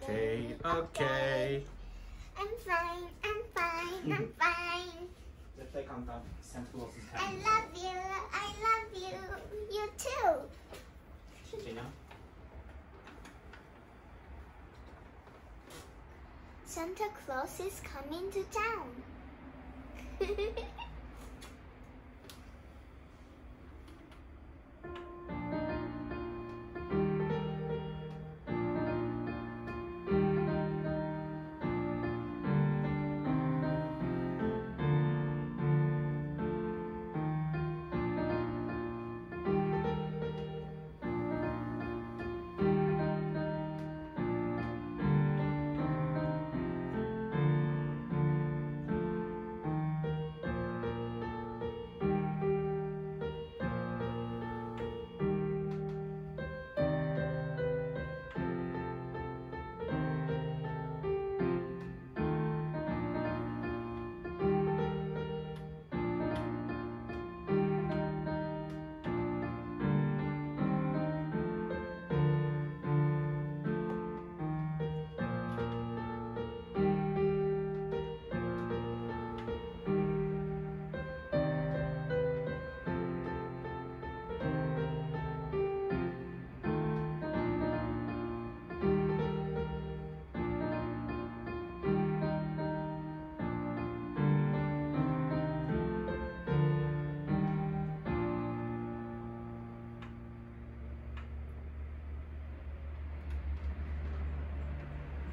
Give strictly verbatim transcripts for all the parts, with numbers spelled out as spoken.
Okay, okay. I'm fine, I'm fine, I'm fine. Let's play countdown. Santa Claus is I coming. love you, I love you, you too. Gina? Santa Claus is coming to town.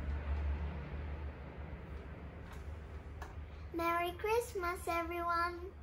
Merry Christmas, everyone!